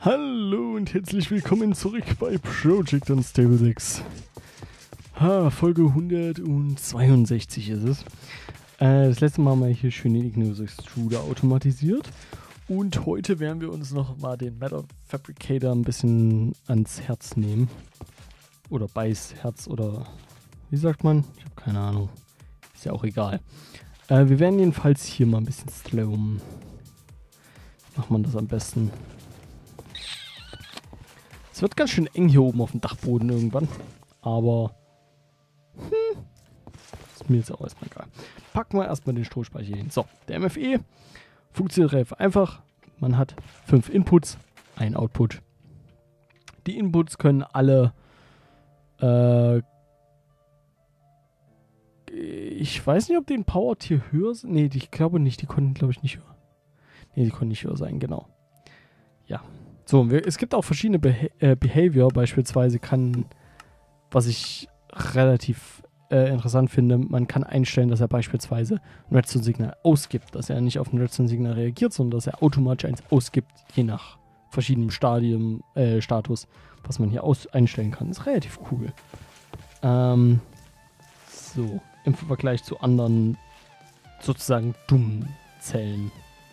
Hallo und herzlich willkommen zurück bei Project Unstable 6. Folge 162 ist es. Das letzte Mal haben wir hier schön den Igneous Extruder automatisiert. Und heute werden wir uns noch mal den Metal Fabricator ein bisschen ans Herz nehmen. Oder Beißherz oder wie sagt man? Ich habe keine Ahnung. Ist ja auch egal. Wir werden jedenfalls hier mal ein bisschen slowen. Wie macht man das am besten? Es wird ganz schön eng hier oben auf dem Dachboden irgendwann. Aber ist mir jetzt auch erstmal egal. Packen wir erstmal den Strohspeicher hin. So, der MFE funktioniert relativ einfach. Man hat 5 Inputs, ein Output. Die Inputs können alle ich weiß nicht, ob die in Power-Tier höher sind. Nee, ich glaube nicht. Die konnten, glaube ich, nicht höher. Nee, die konnten nicht höher sein, genau. Ja. So, es gibt auch verschiedene Behavior. Beispielsweise was ich relativ interessant finde, man kann einstellen, dass er beispielsweise ein Redstone-Signal ausgibt. Dass er nicht auf ein Redstone-Signal reagiert, sondern dass er automatisch eins ausgibt, je nach verschiedenem Status, was man hier einstellen kann. Ist relativ cool. So, im Vergleich zu anderen sozusagen dummen Zellen.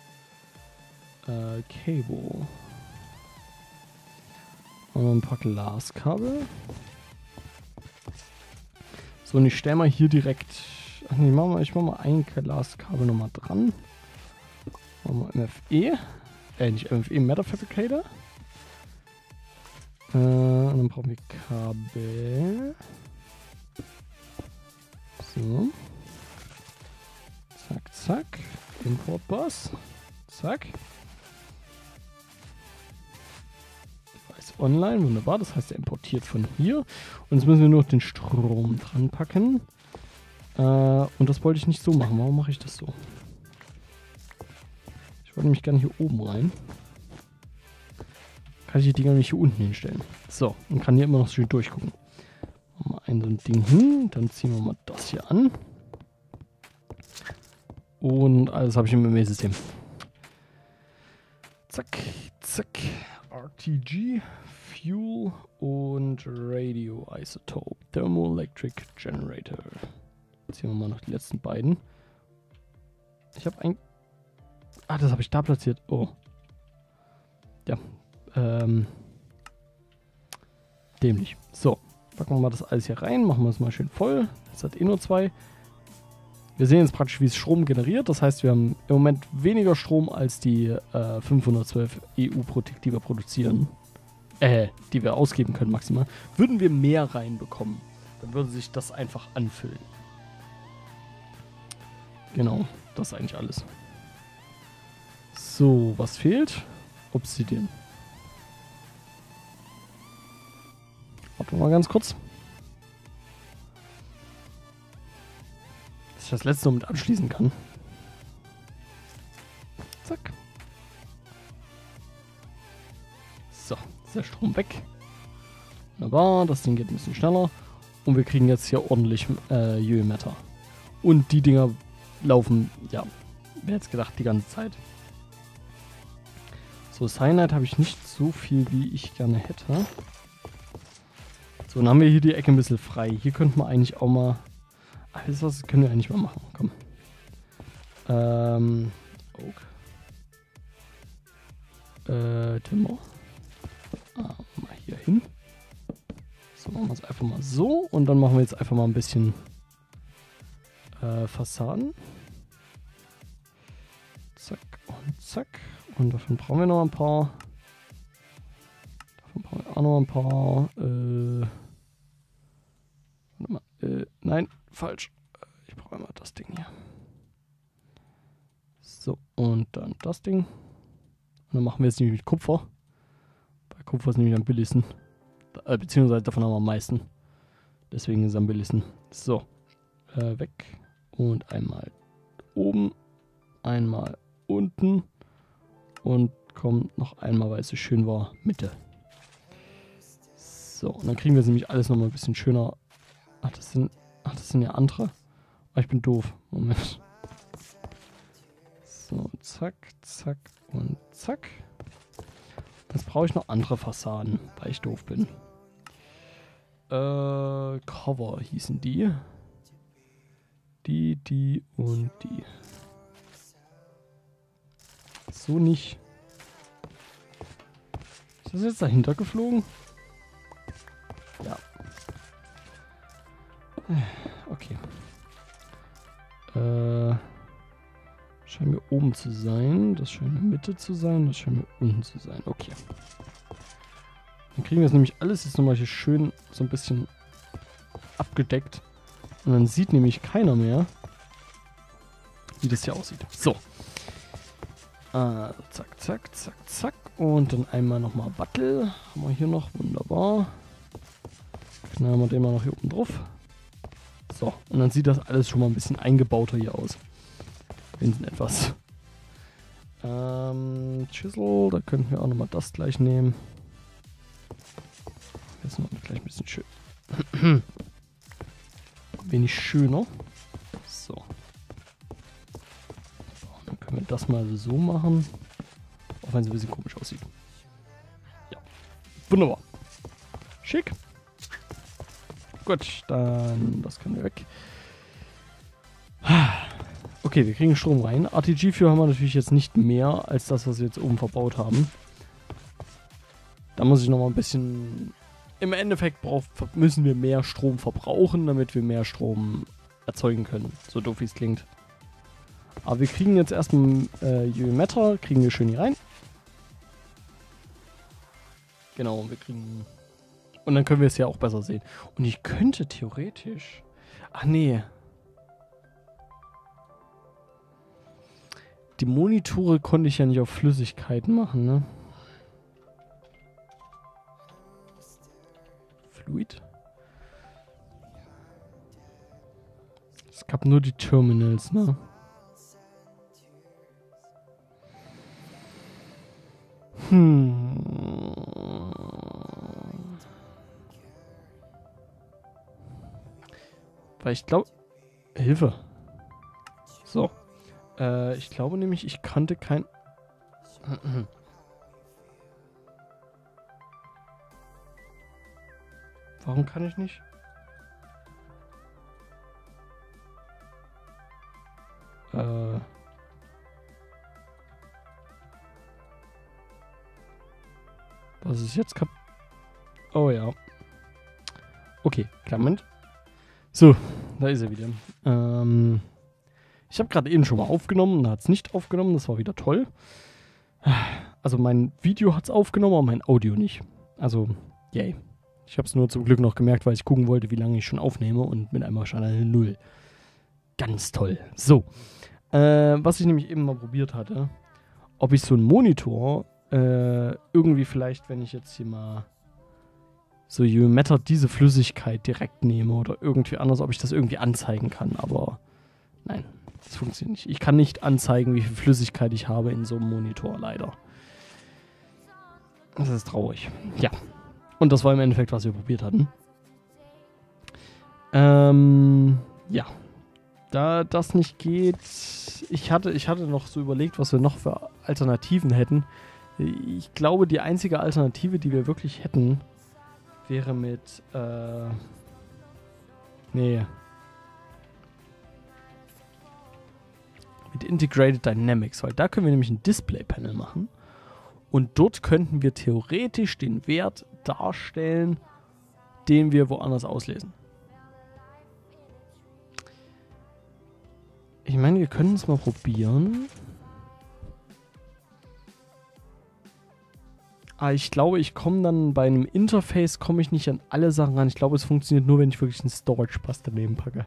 Cable. Und ein paar Glaskabel. So, und ich stelle mal hier direkt. Ach nee, ich mach mal ein Glaskabel nochmal dran. Machen wir MFE. Nicht MFE, Metal Fabricator. Und dann brauchen wir Kabel. So. Zack, zack. Import-Bus. Zack. Online, wunderbar, das heißt, er importiert von hier. Und jetzt müssen wir nur noch den Strom dran packen. Und das wollte ich nicht so machen. Warum mache ich das so? Ich wollte mich gerne hier oben rein. Kann ich die Dinger nicht hier unten hinstellen. So, und kann hier immer noch schön durchgucken. Machen wir ein so ein Ding hin, dann ziehen wir mal das hier an. Und alles habe ich im ME-System. Zack, zack. RTG, Fuel und Radioisotope, Thermoelectric Generator. Jetzt ziehen wir mal noch die letzten beiden. Ich habe das habe ich da platziert. Oh. Ja. Dämlich. So, packen wir mal das alles hier rein, machen wir es mal schön voll. Es hat nur 2. Wir sehen jetzt praktisch, wie es Strom generiert. Das heißt, wir haben im Moment weniger Strom als die 512 EU pro Tick, die wir produzieren. Die wir ausgeben können maximal. Würden wir mehr reinbekommen, dann würde sich das einfach anfüllen. Genau, das ist eigentlich alles. So, was fehlt? Obsidian. Warte mal ganz kurz. Dass ich das letzte noch mit abschließen kann. Zack. So, ist der Strom weg. Wunderbar, das Ding geht ein bisschen schneller. Und wir kriegen jetzt hier ordentlich Jömatter. Und die Dinger laufen, ja, wer hätte es gedacht, die ganze Zeit. So, Cyanide habe ich nicht so viel, wie ich gerne hätte. So, dann haben wir hier die Ecke ein bisschen frei. Hier könnten wir eigentlich auch mal... Alles was können wir eigentlich mal machen. Komm. Oak. Timber. Mal hier hin. So, machen wir es einfach mal so. Und dann machen wir jetzt einfach mal ein bisschen Fassaden. Zack und zack. Und davon brauchen wir noch ein paar. Davon brauchen wir auch noch ein paar. Warte mal. Nein, falsch. Ich brauche einmal das Ding hier. So, und dann das Ding. Und dann machen wir jetzt nämlich mit Kupfer. Bei Kupfer ist nämlich am billigsten. Beziehungsweise davon haben wir am meisten. Deswegen ist es am billigsten. So, weg. Und einmal oben. Einmal unten. Und kommt noch einmal, weil es so schön war, Mitte. So, und dann kriegen wir nämlich alles nochmal ein bisschen schöner. Ach, das sind ja andere. Ah, ich bin doof. Moment. So, zack, zack und zack. Jetzt brauche ich noch andere Fassaden, weil ich doof bin. Cover hießen die. Die und die. So nicht. Ist das jetzt dahinter geflogen? Ja. Okay. Scheint mir oben zu sein. Das scheint mir Mitte zu sein. Das scheint mir unten zu sein. Okay. Dann kriegen wir das nämlich alles jetzt nochmal hier schön so ein bisschen abgedeckt. Und dann sieht nämlich keiner mehr, wie das hier aussieht. So. Zack, zack, zack, zack. Und dann einmal nochmal Battle. Haben wir hier noch. Wunderbar. Knallen wir den mal noch hier oben drauf. So. Und dann sieht das alles schon mal ein bisschen eingebauter hier aus. Wenn etwas. Chisel. Da könnten wir auch nochmal das gleich nehmen. Jetzt noch gleich ein bisschen schön. Wenig schöner. So. Dann können wir das mal so machen. Auch wenn es ein bisschen komisch aussieht. Ja. Wunderbar. Schick. Gut, dann das kann weg. Okay, wir kriegen Strom rein. RTG für haben wir natürlich jetzt nicht mehr als das, was wir jetzt oben verbaut haben. Da muss ich nochmal ein bisschen... Im Endeffekt müssen wir mehr Strom verbrauchen, damit wir mehr Strom erzeugen können. So doof wie es klingt. Aber wir kriegen jetzt erstmal UV-Matter, kriegen wir schön hier rein. Genau, wir kriegen... Und dann können wir es ja auch besser sehen. Und ich könnte theoretisch... Ach nee. Die Monitore konnte ich ja nicht auf Flüssigkeiten machen, ne? Fluid. Es gab nur die Terminals, ne? Weil ich glaube... Hilfe. So. Ich glaube nämlich, ich kannte kein... Warum kann ich nicht? Was ist jetzt kaputt? Oh ja. Okay, klar, Moment. So, da ist er wieder. Ich habe gerade eben schon mal aufgenommen und hat es nicht aufgenommen. Das war wieder toll. Also mein Video hat es aufgenommen, aber mein Audio nicht. Also, yay. Ich habe es nur zum Glück noch gemerkt, weil ich gucken wollte, wie lange ich schon aufnehme und mit einmal stand eine 0. Ganz toll. So. Was ich nämlich eben mal probiert hatte, ob ich so einen Monitor irgendwie vielleicht, wenn ich jetzt hier mal so UV-Matter diese Flüssigkeit direkt nehme oder irgendwie anders, ob ich das irgendwie anzeigen kann, aber nein, das funktioniert nicht. Ich kann nicht anzeigen, wie viel Flüssigkeit ich habe in so einem Monitor, leider. Das ist traurig. Ja. Und das war im Endeffekt, was wir probiert hatten. Ja. Da das nicht geht, ich hatte noch so überlegt, was wir noch für Alternativen hätten. Ich glaube, die einzige Alternative, die wir wirklich hätten, wäre mit, mit Integrated Dynamics, weil da können wir nämlich ein Display-Panel machen und dort könnten wir theoretisch den Wert darstellen, den wir woanders auslesen. Ich meine, wir können es mal probieren. Aber ich glaube, ich komme dann bei einem Interface, komme ich nicht an alle Sachen ran. Ich glaube, es funktioniert nur, wenn ich wirklich einen Storage-Bus daneben packe.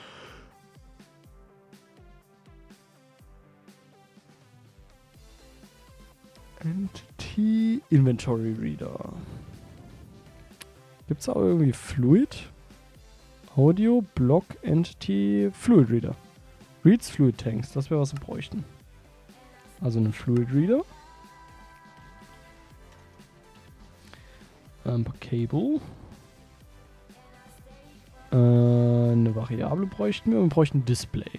Entity Inventory Reader. Gibt es auch irgendwie Fluid? Audio, Block, Entity, Fluid Reader. Reads Fluid Tanks, das wäre, was wir bräuchten. Also einen Fluid Reader. Ein paar Cable. Eine Variable bräuchten wir und wir bräuchten ein Display.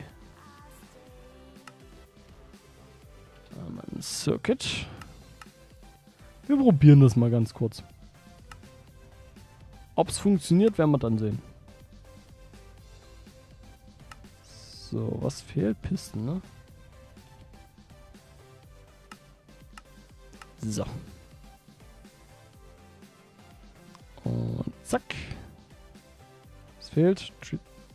Ein Circuit. Wir probieren das mal ganz kurz. Ob es funktioniert, werden wir dann sehen. So, was fehlt? Pisten, ne? So. Und zack. Was fehlt? Ich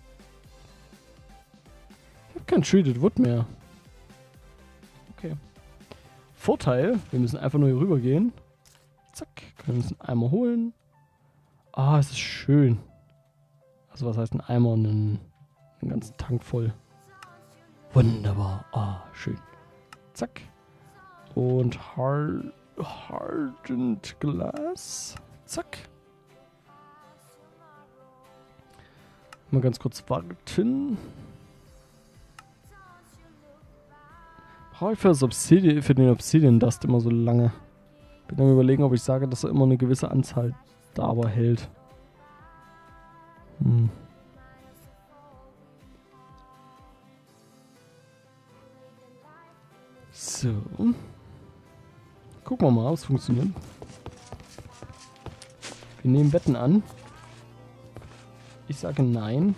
habe kein Treated Wood mehr. Okay. Vorteil, wir müssen einfach nur hier rüber gehen. Zack. Können uns einen Eimer holen. Ah, es ist schön. Also was heißt ein Eimer? Einen ganzen Tank voll. Wunderbar. Ah, schön. Zack. Und Hardened Glass. Zack. Mal ganz kurz warten. Brauche ich für den Obsidian Dust immer so lange? Bin am Überlegen, ob ich sage, dass er immer eine gewisse Anzahl Dauer hält. So. Gucken wir mal, ob es funktioniert. Wir nehmen Wetten an. Ich sage nein.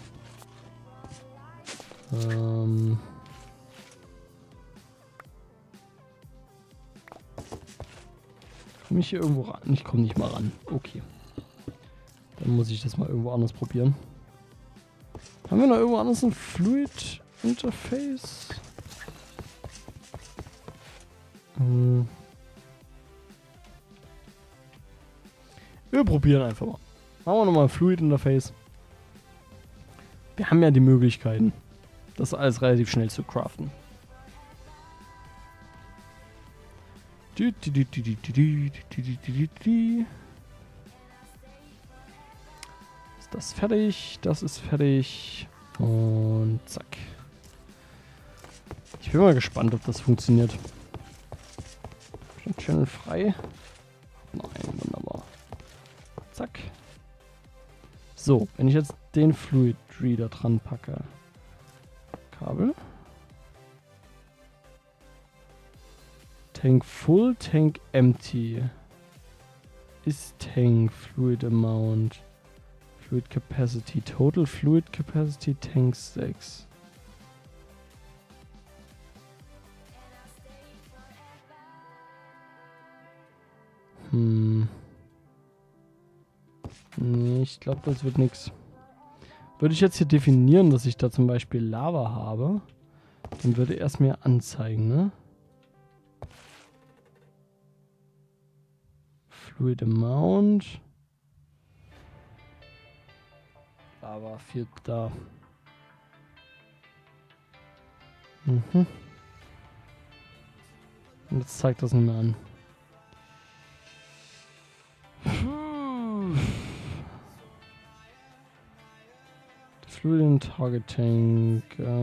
Komme ich hier irgendwo ran? Ich komme nicht mal ran. Okay. Dann muss ich das mal irgendwo anders probieren. Haben wir noch irgendwo anders ein Fluid Interface? Wir probieren einfach mal. Machen wir nochmal ein Fluid Interface. Wir haben ja die Möglichkeiten, das alles relativ schnell zu craften. Ist das fertig? Das ist fertig. Und zack. Ich bin mal gespannt, ob das funktioniert. Schon Channel frei? Nein, wunderbar. Zack. So, wenn ich jetzt den Fluid Reader dran packe. Kabel. Tank full, Tank empty. Ist Tank Fluid Amount. Fluid Capacity. Total Fluid Capacity Tank 6. Nee, ich glaube, das wird nichts. Würde ich jetzt hier definieren, dass ich da zum Beispiel Lava habe, dann würde er es mir anzeigen, ne? Fluid Amount. Lava fehlt da. Und jetzt zeigt das nicht mehr an. Fluid Target Tank.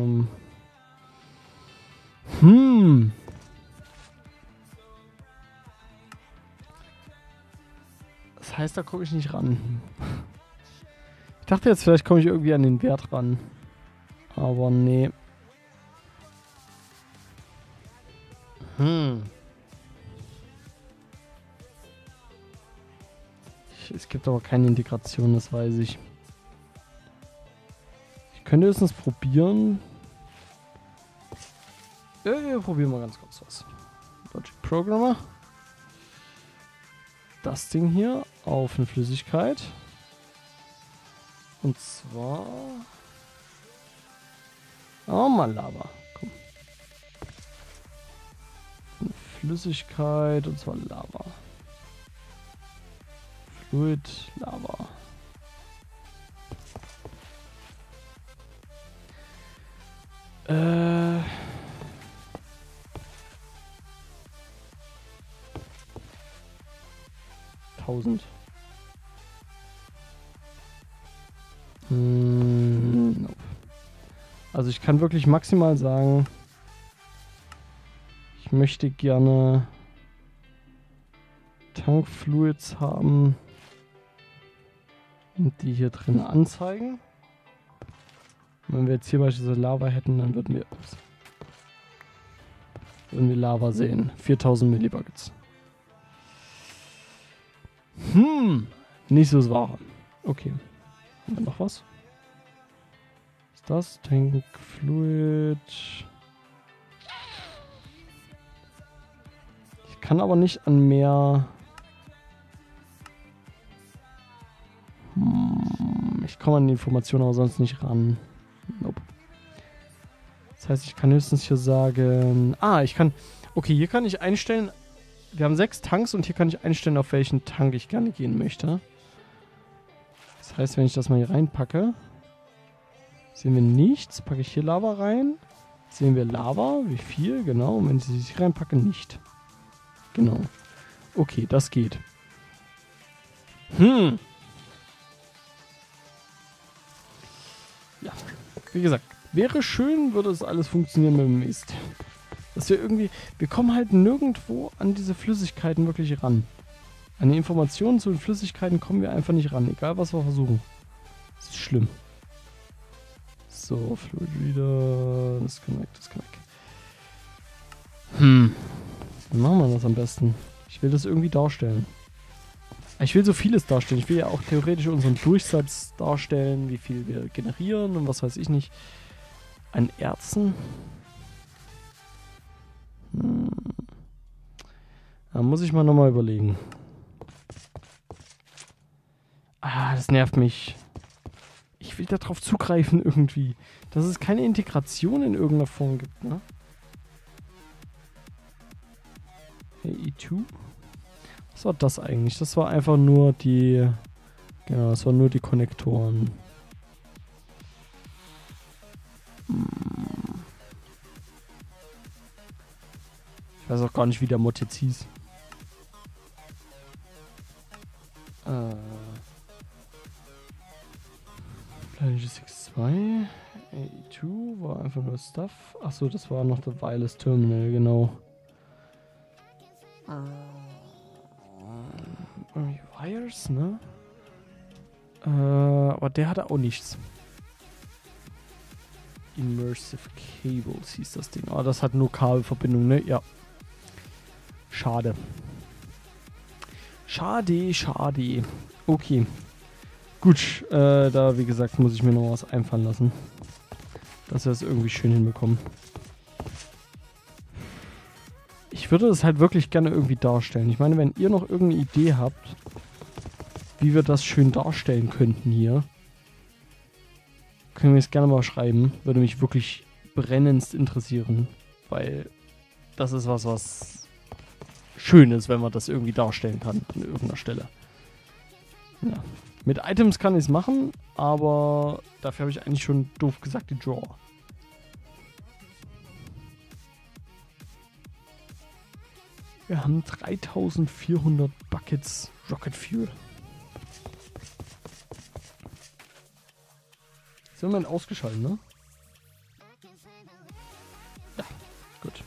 Das heißt, da komme ich nicht ran. Ich dachte jetzt, vielleicht komme ich irgendwie an den Wert ran. Aber nee. Es gibt aber keine Integration, das weiß ich. Ich könnte höchstens probieren. Wir probieren mal ganz kurz was. Logic Programmer. Das Ding hier auf eine Flüssigkeit. Und zwar... Oh, mal Lava. Komm. Eine Flüssigkeit und zwar Lava. Fluid, Lava. Nope. Also ich kann wirklich maximal sagen, ich möchte gerne Tankfluids haben und die hier drin anzeigen. Und wenn wir jetzt hier beispielsweise Lava hätten, dann würden wir Lava sehen. 4000 Millibuckets. Nicht so das Wahre. Okay. Haben wir noch was? Was ist das? Tank Fluid. Ich kann aber nicht an mehr... Ich komme an die Informationen aber sonst nicht ran. Nope. Das heißt, ich kann höchstens hier sagen... ich kann... Okay, hier kann ich einstellen... Wir haben 6 Tanks und hier kann ich einstellen, auf welchen Tank ich gerne gehen möchte. Das heißt, wenn ich das mal hier reinpacke, sehen wir nichts. Packe ich hier Lava rein, sehen wir Lava. Wie viel? Genau. Und wenn ich sie hier reinpacke, nicht. Genau. Okay, das geht. Ja. Wie gesagt, wäre schön, würde es alles funktionieren mit dem Mist. Dass wir irgendwie... Wir kommen halt nirgendwo an diese Flüssigkeiten wirklich ran. An die Informationen zu den Flüssigkeiten kommen wir einfach nicht ran. Egal, was wir versuchen. Das ist schlimm. So, Fluid Reader. Das kann weg, das kann weg. Wie machen wir das am besten? Ich will das irgendwie darstellen. Ich will so vieles darstellen. Ich will ja auch theoretisch unseren Durchsatz darstellen, wie viel wir generieren und was weiß ich nicht. An Erzen... Da muss ich mal nochmal überlegen. Das nervt mich. Ich will da drauf zugreifen irgendwie. Dass es keine Integration in irgendeiner Form gibt, ne? E2? Was war das eigentlich? Das war einfach nur die... Genau, das waren nur die Konnektoren. Ich weiß auch gar nicht, wie der Mod jetzt hieß. Planet 2 A2 war einfach nur Stuff. Achso, das war noch der Wireless Terminal, genau. Wires, ne? Aber der hatte auch nichts. Immersive Cables hieß das Ding. Oh, das hat nur Kabelverbindung, ne? Ja. Schade. Schade, schade. Okay. Gut, da wie gesagt muss ich mir noch was einfallen lassen. Dass wir das irgendwie schön hinbekommen. Ich würde das halt wirklich gerne irgendwie darstellen. Ich meine, wenn ihr noch irgendeine Idee habt, wie wir das schön darstellen könnten hier, können wir es gerne mal schreiben. Würde mich wirklich brennendst interessieren. Weil das ist was schön ist, wenn man das irgendwie darstellen kann an irgendeiner Stelle. Ja. Mit Items kann ich es machen, aber dafür habe ich eigentlich schon doof gesagt die Draw. Wir haben 3400 Buckets Rocket Fuel. Ist im Moment ausgeschaltet, ne? Ja, gut.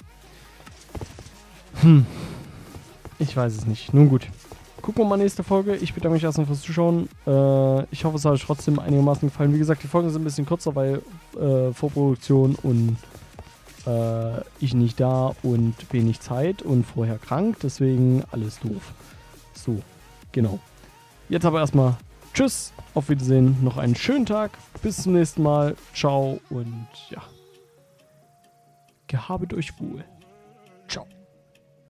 Ich weiß es nicht. Nun gut. Gucken wir mal nächste Folge. Ich bedanke mich erstmal fürs Zuschauen. Ich hoffe, es hat euch trotzdem einigermaßen gefallen. Wie gesagt, die Folgen sind ein bisschen kürzer, weil Vorproduktion und ich nicht da und wenig Zeit und vorher krank. Deswegen alles doof. So, genau. Jetzt aber erstmal tschüss, auf Wiedersehen, noch einen schönen Tag. Bis zum nächsten Mal. Ciao und ja. Gehabet euch wohl. Ciao.